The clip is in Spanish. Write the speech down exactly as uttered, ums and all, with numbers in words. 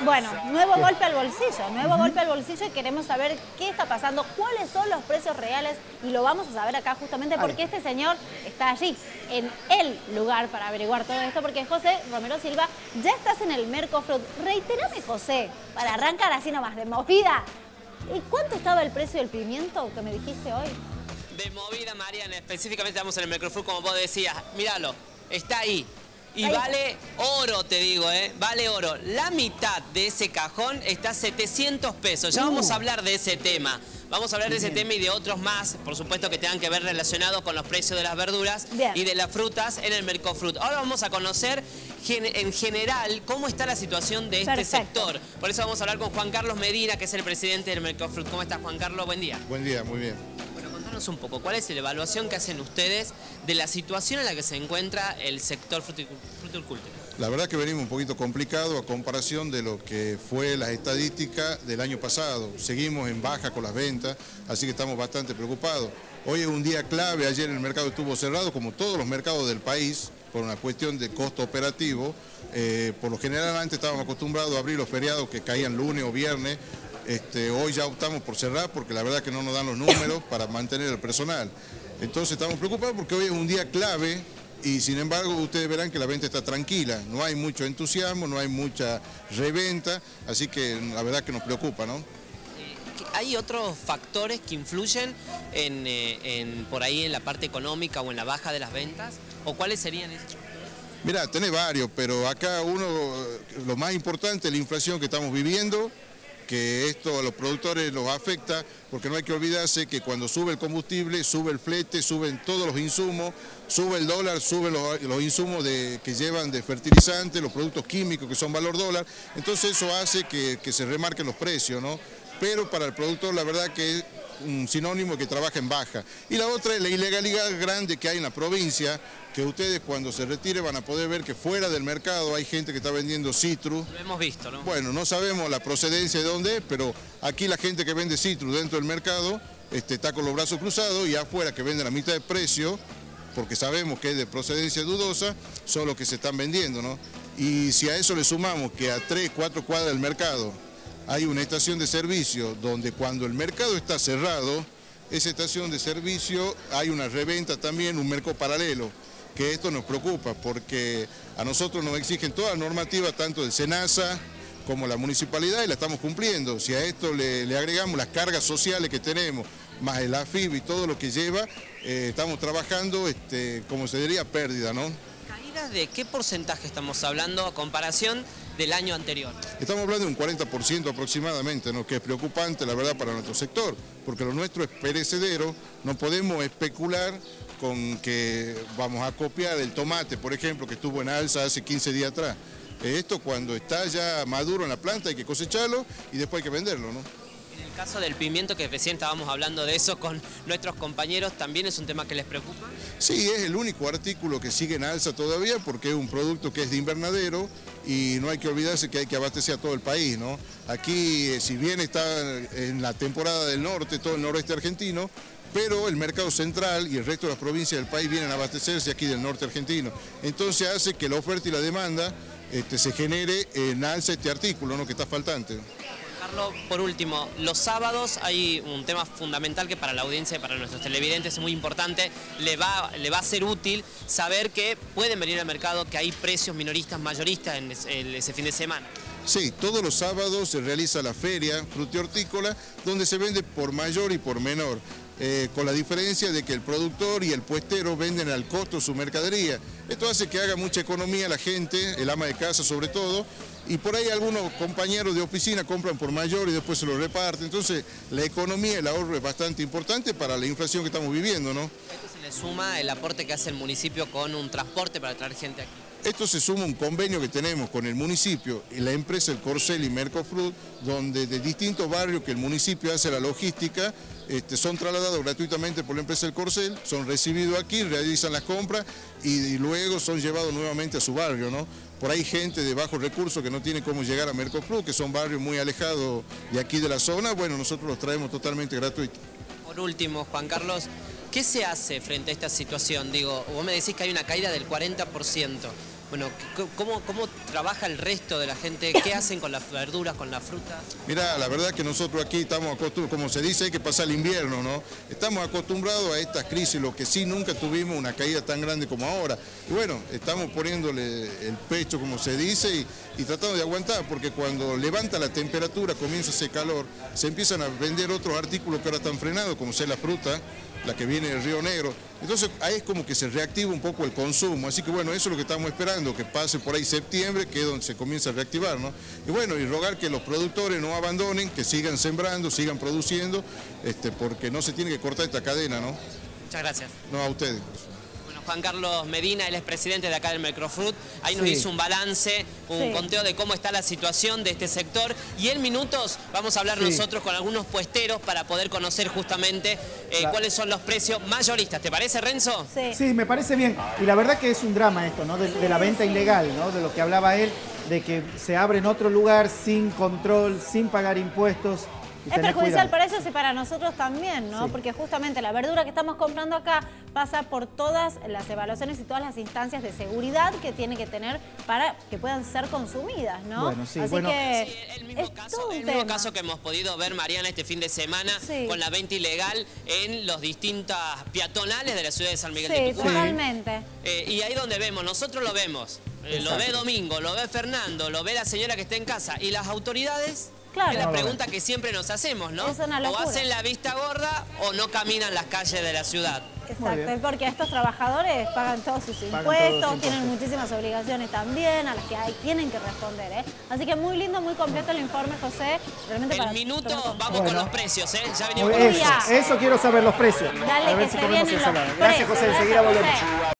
Bueno, nuevo golpe al bolsillo, nuevo golpe al bolsillo y queremos saber qué está pasando, cuáles son los precios reales y lo vamos a saber acá justamente porque este señor está allí, en el lugar para averiguar todo esto, porque José Romero Silva, ya estás en el Mercofruit. Reiterame, José, para arrancar así nomás de movida. ¿Y cuánto estaba el precio del pimiento que me dijiste hoy? De movida, Mariana, específicamente estamos en el Mercofruit, como vos decías, míralo, está ahí. Y Ahí vale oro, te digo, ¿eh? Vale oro. La mitad de ese cajón está a setecientos pesos. Ya uh. vamos a hablar de ese tema. Vamos a hablar de ese tema y de otros más, por supuesto, que tengan que ver relacionados con los precios de las verduras Bien. y de las frutas en el Mercofruit. Ahora vamos a conocer en general cómo está la situación de este Perfecto. sector. Por eso vamos a hablar con Juan Carlos Medina, que es el presidente del Mercofruit. ¿Cómo estás, Juan Carlos? Buen día. Buen día, muy bien. Un poco, ¿cuál es la evaluación que hacen ustedes de la situación en la que se encuentra el sector frutícola? La verdad que venimos un poquito complicado a comparación de lo que fue las estadísticas del año pasado. Seguimos en baja con las ventas, así que estamos bastante preocupados. Hoy es un día clave, ayer el mercado estuvo cerrado, como todos los mercados del país, por una cuestión de costo operativo. Eh, por lo general antes estábamos acostumbrados a abrir los feriados que caían lunes o viernes. Este, hoy ya optamos por cerrar porque la verdad que no nos dan los números para mantener el personal. Entonces estamos preocupados porque hoy es un día clave y sin embargo ustedes verán que la venta está tranquila. No hay mucho entusiasmo, no hay mucha reventa, así que la verdad que nos preocupa, ¿no? ¿Hay otros factores que influyen en, en, por ahí en la parte económica o en la baja de las ventas? ¿O cuáles serían esos? Mirá, tenés varios, pero acá uno, lo más importante es la inflación que estamos viviendo, que esto a los productores los afecta, porque no hay que olvidarse que cuando sube el combustible, sube el flete, suben todos los insumos, sube el dólar, suben los, los insumos de, que llevan de fertilizantes, los productos químicos que son valor dólar, entonces eso hace que, que se remarquen los precios, ¿no? Pero para el productor la verdad que es un sinónimo que trabaja en baja. Y la otra es la ilegalidad grande que hay en la provincia, que ustedes cuando se retire van a poder ver que fuera del mercado hay gente que está vendiendo citrus. Lo hemos visto, ¿no? Bueno, no sabemos la procedencia de dónde es, pero aquí la gente que vende citrus dentro del mercado este, está con los brazos cruzados y afuera que venden a mitad de precio, porque sabemos que es de procedencia dudosa, son los que se están vendiendo, ¿no? Y si a eso le sumamos que a tres, cuatro cuadras del mercado hay una estación de servicio donde cuando el mercado está cerrado, esa estación de servicio hay una reventa también, un mercado paralelo, que esto nos preocupa porque a nosotros nos exigen toda la normativa, tanto del SENASA como la municipalidad, y la estamos cumpliendo. Si a esto le, le agregamos las cargas sociales que tenemos, más el A F I B y todo lo que lleva, eh, estamos trabajando, este, como se diría, pérdida, ¿no? ¿Caídas de qué porcentaje estamos hablando a comparación del año anterior? Estamos hablando de un cuarenta por ciento aproximadamente, ¿no? Que es preocupante, la verdad, para nuestro sector, porque lo nuestro es perecedero, no podemos especular con que vamos a copiar el tomate, por ejemplo, que estuvo en alza hace quince días atrás. Esto cuando está ya maduro en la planta hay que cosecharlo y después hay que venderlo, ¿no? En el caso del pimiento, que recién estábamos hablando de eso con nuestros compañeros, ¿también es un tema que les preocupa? Sí, es el único artículo que sigue en alza todavía porque es un producto que es de invernadero y no hay que olvidarse que hay que abastecer a todo el país, ¿no? Aquí, si bien está en la temporada del norte, todo el noroeste argentino, pero el mercado central y el resto de las provincias del país vienen a abastecerse aquí del norte argentino. Entonces hace que la oferta y la demanda este, se genere en alza este artículo, ¿no? Que está faltante. Carlos, por último, los sábados hay un tema fundamental que para la audiencia y para nuestros televidentes es muy importante. Le va, le va a ser útil saber que pueden venir al mercado, que hay precios minoristas, mayoristas en ese, ese fin de semana. Sí, todos los sábados se realiza la feria frutihortícola donde se vende por mayor y por menor. Eh, con la diferencia de que el productor y el puestero venden al costo su mercadería. Esto hace que haga mucha economía la gente, el ama de casa sobre todo, y por ahí algunos compañeros de oficina compran por mayor y después se lo reparten. Entonces la economía y el ahorro es bastante importante para la inflación que estamos viviendo, ¿no? Esto se le suma el aporte que hace el municipio con un transporte para traer gente aquí. Esto se suma a un convenio que tenemos con el municipio y la empresa El Corcel y Mercofruit, donde de distintos barrios que el municipio hace la logística, este, son trasladados gratuitamente por la empresa El Corcel, son recibidos aquí, realizan las compras y, y luego son llevados nuevamente a su barrio, ¿no? Por ahí gente de bajos recursos que no tiene cómo llegar a Mercofruit, que son barrios muy alejados de aquí de la zona, bueno, nosotros los traemos totalmente gratuitos. Por último, Juan Carlos, ¿qué se hace frente a esta situación? Digo, vos me decís que hay una caída del cuarenta por ciento. Bueno, ¿cómo, cómo trabaja el resto de la gente? ¿Qué hacen con las verduras, con las frutas? Mira, la verdad que nosotros aquí estamos acostumbrados, como se dice, hay que pasar el invierno, ¿no? Estamos acostumbrados a estas crisis, lo que sí nunca tuvimos una caída tan grande como ahora. Y bueno, estamos poniéndole el pecho, como se dice, y, y tratando de aguantar, porque cuando levanta la temperatura, comienza ese calor, se empiezan a vender otros artículos que ahora están frenados, como sea la fruta, la que viene del Río Negro. Entonces ahí es como que se reactiva un poco el consumo, así que bueno, eso es lo que estamos esperando, que pase por ahí septiembre, que es donde se comienza a reactivar, ¿no? Y bueno, y rogar que los productores no abandonen, que sigan sembrando, sigan produciendo, este, porque no se tiene que cortar esta cadena, ¿no? Muchas gracias. No, a ustedes. Juan Carlos Medina, él es presidente de acá del Mercofruit, ahí nos sí. hizo un balance, un sí. conteo de cómo está la situación de este sector y en minutos vamos a hablar sí. nosotros con algunos puesteros para poder conocer justamente eh, la... cuáles son los precios mayoristas. ¿Te parece, Renzo? Sí. sí, me parece bien. Y la verdad que es un drama esto, ¿no? De, de la venta ilegal, ¿no? De lo que hablaba él, de que se abre en otro lugar sin control, sin pagar impuestos. Es perjudicial para ellos y para nosotros también, ¿no? Sí. Porque justamente la verdura que estamos comprando acá pasa por todas las evaluaciones y todas las instancias de seguridad que tiene que tener para que puedan ser consumidas, ¿no? Bueno, sí, Así bueno. que sí, el mismo, caso, el mismo caso que hemos podido ver, Mariana, este fin de semana sí. con la venta ilegal en los distintos peatonales de la ciudad de San Miguel sí, de Tucumán. Totalmente. Eh, y ahí donde vemos, nosotros lo vemos, eh, lo ve Domingo, lo ve Fernando, lo ve la señora que está en casa y las autoridades... Claro. Es la pregunta que siempre nos hacemos, ¿no? Es una locura. O hacen la vista gorda o no caminan las calles de la ciudad. Exacto, porque estos trabajadores pagan todos sus impuestos, todos los impuestos, tienen muchísimas obligaciones también a las que hay, tienen que responder, ¿eh? Así que muy lindo, muy completo el informe, José. Realmente el para minuto tomar... vamos bueno. con los precios, ¿eh? Ya venimos con con eso, eso quiero saber los precios. Dale, a ver que si se comemos vienen ensalada. los Gracias, José. precios. Enseguida Gracias, volvemos. José.